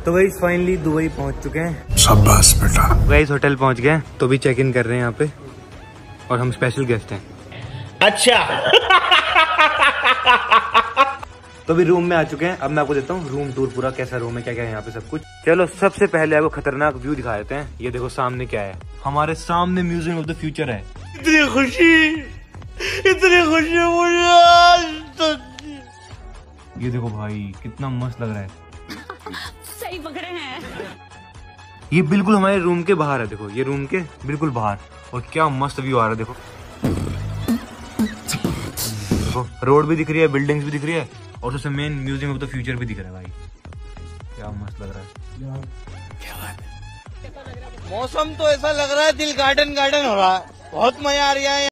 तो guys finally Dubai पहुंच चुके हैं। शाबाश बेटा। गाइस होटल पहुंच गए तो भी चेक इन कर रहे हैं यहाँ पे, और हम स्पेशल गेस्ट हैं। अच्छा। तो अभी रूम में आ चुके हैं। अब मैं आपको देता हूँ रूम टूर पूरा, कैसा रूम है, क्या क्या है यहाँ पे सब कुछ। चलो सबसे पहले आपको खतरनाक व्यू दिखा देते हैं। ये देखो सामने क्या है, हमारे सामने म्यूजियम ऑफ द फ्यूचर है। इतनी खुशी मुझे आज तक। ये देखो भाई कितना मस्त लग रहा है। सही पकड़े हैं। ये बिल्कुल हमारे रूम के बाहर है, देखो ये रूम के बिल्कुल बाहर, और क्या मस्त व्यू आ रहा है। देखो देखो रोड भी दिख रही है, बिल्डिंग्स भी दिख रही है, और सबसे main museum of the future भी दिख रहा है भाई। क्या मस्त लग रहा है। क्या बात है। मौसम तो ऐसा लग रहा है दिल गार्डन गार्डन हो रहा है। बहुत मजा आ रहा है।